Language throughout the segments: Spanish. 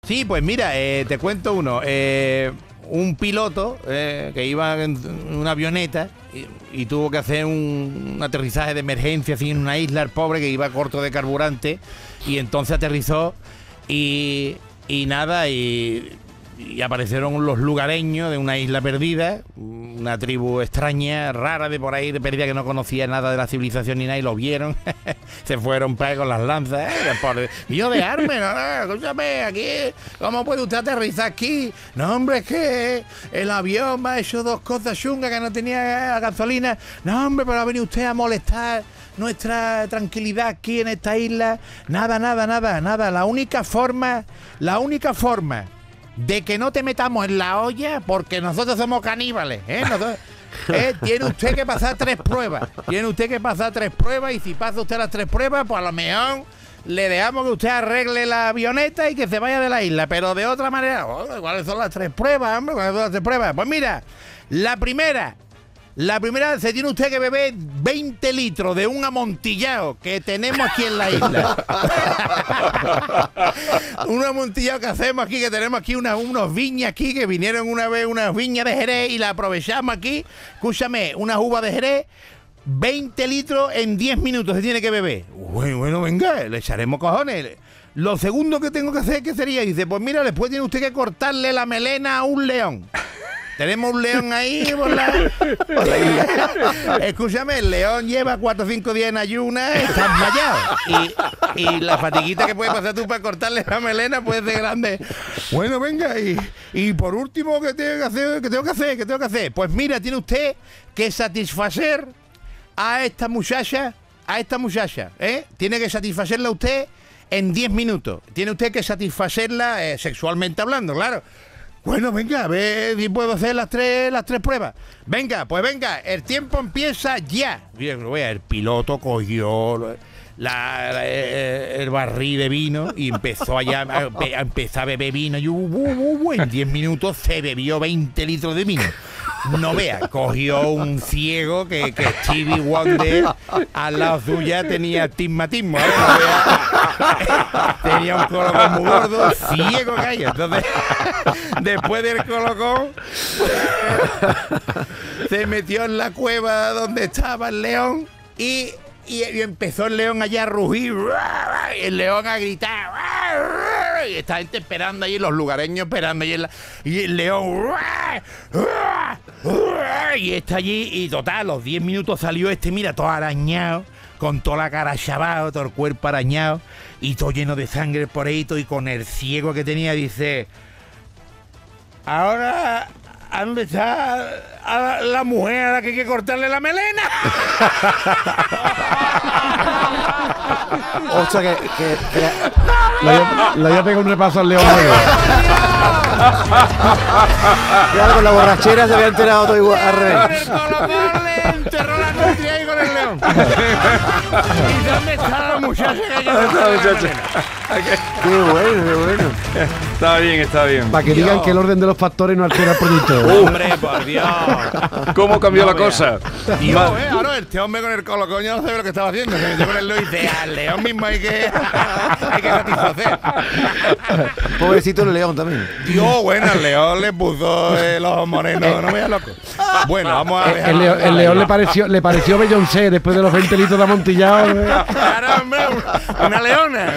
Sí, pues mira, te cuento uno. Un piloto que iba en una avioneta y tuvo que hacer un aterrizaje de emergencia así en una isla, el pobre que iba corto de carburante, y entonces aterrizó y nada, y aparecieron los lugareños de una isla perdida, una tribu extraña, rara de por ahí, de perdida, que no conocía nada de la civilización ni nada, y lo vieron, se fueron para ahí con las lanzas, yo de arme, no, escúchame, aquí, ¿cómo puede usted aterrizar aquí? No, hombre, es que el avión me ha hecho dos cosas chungas, que no tenía gasolina. No, hombre, pero ha venido usted a molestar nuestra tranquilidad aquí en esta isla. Nada. La única forma de que no te metamos en la olla, porque nosotros somos caníbales, tiene usted que pasar 3 pruebas. Y si pasa usted las 3 pruebas, pues a lo mejor le dejamos que usted arregle la avioneta y que se vaya de la isla. Pero de otra manera, ¿cuáles son las 3 pruebas, hombre? ¿Cuáles son las 3 pruebas? Pues mira, la primera, se tiene usted que beber 20 litros de un amontillado que tenemos aquí en la isla. Un amontillado que hacemos aquí, que tenemos aquí unos viñas aquí, que vinieron una vez unas viñas de Jerez y la aprovechamos aquí. Escúchame, unas uvas de Jerez, 20 litros en 10 minutos se tiene que beber. Bueno, venga, le echaremos cojones. Lo segundo que tengo que hacer, ¿qué sería? Dice, pues mira, después tiene usted que cortarle la melena a un león. Tenemos un león ahí por la isla. Escúchame, el león lleva 4 o 5 días en ayuna, está desmayado. Y la fatiguita que puede pasar tú para cortarle la melena puede ser grande. Bueno, venga, y por último, ¿qué tengo que hacer? Pues mira, tiene usted que satisfacer a esta muchacha, Tiene que satisfacerla usted en 10 minutos. Tiene usted que satisfacerla sexualmente hablando, claro. Bueno, venga, a ver si puedo hacer las tres pruebas. Venga, el tiempo empieza ya. El piloto cogió el barril de vino y empezó allá a empezar a beber vino. Y en 10 minutos se bebió 20 litros de vino. No vea, cogió un ciego que Stevie Wonder al lado suya tenía astigmatismo, no vea, tenía un colocón muy gordo, ciego que hay. Entonces, después del colocón, se metió en la cueva donde estaba el león y empezó el león allá a rugir, el león a gritar, y esta gente esperando allí, los lugareños esperando allí, y el león, y está allí, y total, a los 10 minutos salió mira, todo arañado, con toda la cara chavado, todo el cuerpo arañado, y todo lleno de sangre por ahí, y con el ciego que tenía, dice, ahora, ¿dónde está la mujer a la que hay que cortarle la melena? O sea que le había pegado un repaso al león. Claro, con la borrachera se había enterado todo igual al revés. Enterró la nutria ahí con el león. ¿Y dónde está la muchacha que hay que cortarle la melena? Qué bueno. Está bien. Para que digan que el orden de los factores no altera el producto. Hombre, por Dios. ¿Cómo cambió la cosa? Dios, ahora este hombre con el colocón ya no sabe lo que estaba haciendo. Se metió con el león y dice, al león mismo hay que satisfacer. Pobrecito el león también. Dios, bueno, al león le puso los ojos morenos, no me vaya loco. Bueno, vamos a ver. El león le pareció Beyoncé después de los 20 litros de amontillado. Claro, hombre, una leona.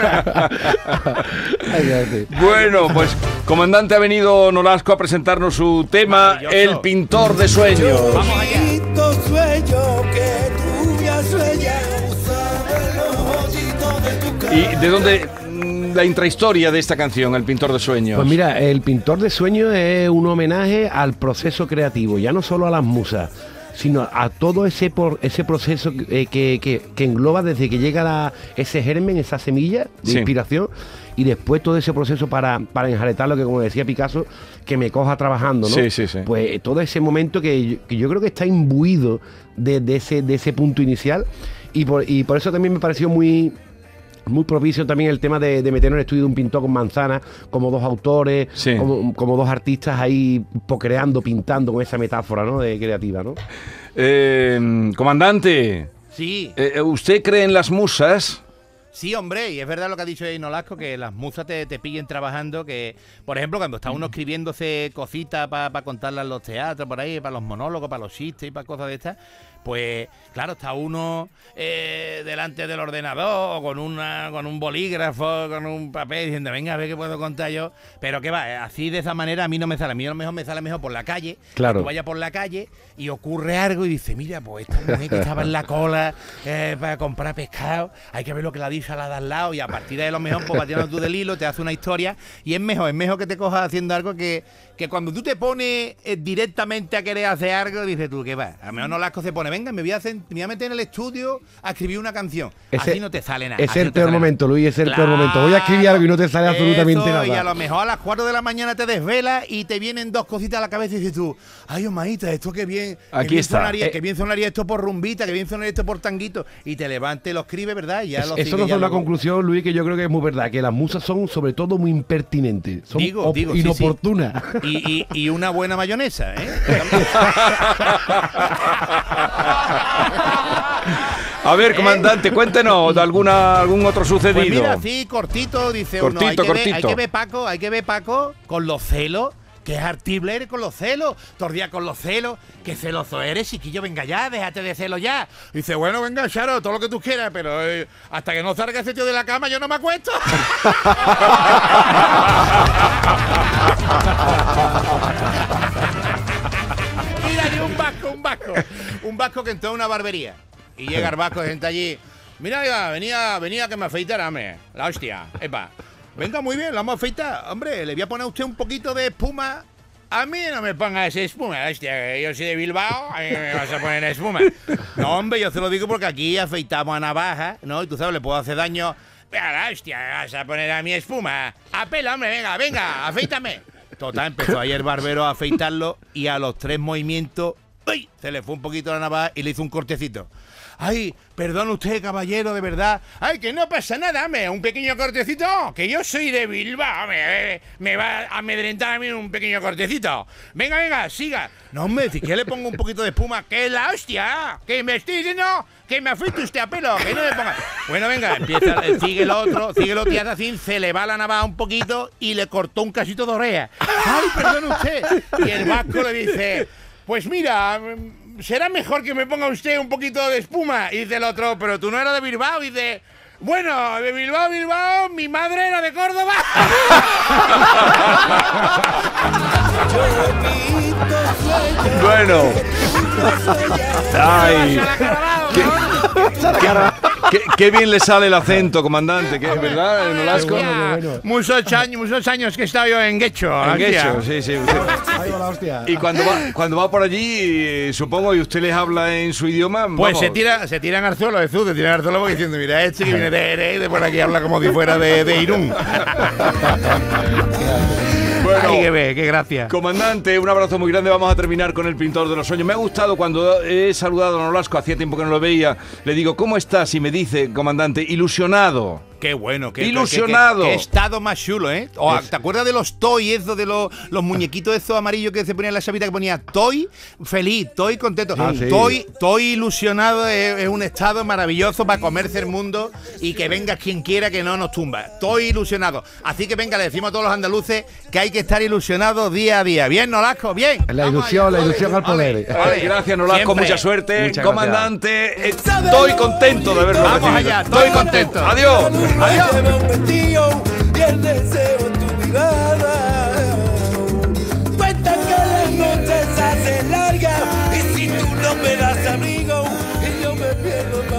Bueno, pues comandante, ha venido Nolasco a presentarnos su tema, El pintor de sueños. Vamos allá. ¿Y de dónde la intrahistoria de esta canción, El pintor de sueños? Pues mira, El pintor de sueños es un homenaje al proceso creativo, ya no solo a las musas, sino a todo ese proceso que engloba desde que llega ese germen, esa semilla de inspiración, y después todo ese proceso para enjaretarlo, que como decía Picasso, que me coja trabajando, ¿no? Sí. Pues todo ese momento que yo creo que está imbuido de ese punto inicial, y por eso también me pareció muy propicio también el tema de meter en el estudio de un pintor con manzana, como dos autores, como dos artistas ahí creando, pintando con esa metáfora, ¿no? De creativa, ¿no? Comandante. Sí. ¿Usted cree en las musas? Sí, hombre, y es verdad lo que ha dicho Nolasco, que las musas te pillen trabajando, que, por ejemplo, cuando está uno escribiéndose cositas para contarlas en los teatros, por ahí, para los monólogos, para los chistes y para cosas de estas, pues, claro, está uno delante del ordenador, o con un bolígrafo, con un papel, diciendo, venga, a ver qué puedo contar yo, pero que va, así de esa manera a mí no me sale, a mí a lo mejor me sale mejor por la calle, claro. Tú vayas por la calle y ocurre algo y dices, mira, pues esta mujer que estaba en la cola para comprar pescado, hay que ver lo que la dice a la de al lado, y a partir de ahí, a lo mejor, pues batiendo tú del hilo, te hace una historia, y es mejor que te cojas haciendo algo que cuando tú te pones directamente a querer hacer algo, dices tú, ¿qué va? A lo mejor Nolasco se pone, venga, me voy a meter en el estudio a escribir una canción. Así no te sale nada. Es el peor momento, Luis, es el peor momento. Voy a escribir algo y no te sale absolutamente nada. Y a lo mejor a las 4 de la mañana te desvelas y te vienen dos cositas a la cabeza y dices tú, ay, Omaíta, esto qué bien. Aquí está. Que bien sonaría esto por rumbita, que bien sonaría esto por tanguito. Y te levantas y lo escribes, ¿verdad? Y ya lo eso nos da una conclusión, Luis, que yo creo que es muy verdad, que las musas son sobre todo muy impertinentes. Son inoportunas. Sí. Y una buena mayonesa, ¿eh? A ver, comandante, cuéntenos de algún otro sucedido. Pues mira, sí, cortito, dice uno. Hay que ver Paco con los celos. Que es artible eres con los celos, todo el día con los celos, que celoso eres, chiquillo, venga ya, déjate de celos ya. Dice, bueno, venga, Charo, todo lo que tú quieras, pero hasta que no salga ese tío de la cama yo no me acuesto. Mira, y un vasco que entró a una barbería, y llega el vasco, gente allí, mira, venía que me afeitara, hombre, la hostia, epa. Venga, muy bien, lo vamos a afeitar. Hombre, le voy a poner a usted un poquito de espuma. A mí no me ponga esa espuma, hostia, que yo soy de Bilbao, a mí me vas a poner espuma. No, hombre, yo se lo digo porque aquí afeitamos a navaja, ¿no? Y tú sabes, le puedo hacer daño. Venga, hostia, me vas a poner a mi espuma. A pelo, hombre, venga, afeítame. Total, empezó ahí el barbero a afeitarlo y a los 3 movimientos, ¡uy!, se le fue un poquito la navaja y le hizo un cortecito. Ay, perdón usted, caballero, de verdad. Ay, que no pasa nada, hombre, un pequeño cortecito, que yo soy de Bilbao, me va a amedrentar a mí un pequeño cortecito. Venga, siga. No, hombre, si que le pongo un poquito de espuma, que es la hostia, que me estoy diciendo que me afeite usted a pelo, que no me ponga. Bueno, venga, sigue el otro y hace así, se le va la navaja un poquito y le cortó un cachito de oreja. Ay, perdón usted. Y el vasco le dice, pues mira, será mejor que me ponga usted un poquito de espuma. Y dice el otro, pero tú no eras de Bilbao. Y dice, bueno, de Bilbao, mi madre era de Córdoba. Bueno. Ay. Qué bien le sale el acento, comandante, que es verdad, Nolasco. Bueno. Muchos años que he estado yo en Guecho. En Guecho, sí. Ay, la hostia. Y cuando va por allí, supongo, y usted les habla en su idioma, pues se tiran al suelo, Jesús, se tiran al suelo porque diciendo, mira, este que viene de por aquí habla como si fuera de Irún. Bueno, ay, qué gracia. Comandante, un abrazo muy grande. Vamos a terminar con el pintor de los sueños. Me ha gustado cuando he saludado a Nolasco, hacía tiempo que no lo veía. Le digo, ¿cómo estás? Y me dice, comandante, ilusionado. Qué bueno, ilusionado. Qué estado más chulo, ¿eh? ¿Te acuerdas de los toy esos, de los muñequitos esos amarillos que se ponían en la chavita que ponía toy feliz, toy contento? Sí. Toy ilusionado es un estado maravilloso para comerse el mundo y que venga quien quiera que no nos tumba. Toy ilusionado. Así que venga, le decimos a todos los andaluces que hay que estar ilusionados día a día. ¿Bien, Nolasco? Bien. La ilusión al poder. Vale, gracias, Nolasco. Siempre. Mucha suerte. Muchas comandante, estoy contento de haberlo Vamos recibido. allá, estoy contento. Adiós. Lleva un vestido y el deseo en tu mirada. Cuenta que las noches se hacen largas y si tú no me das amigo y yo me pierdo.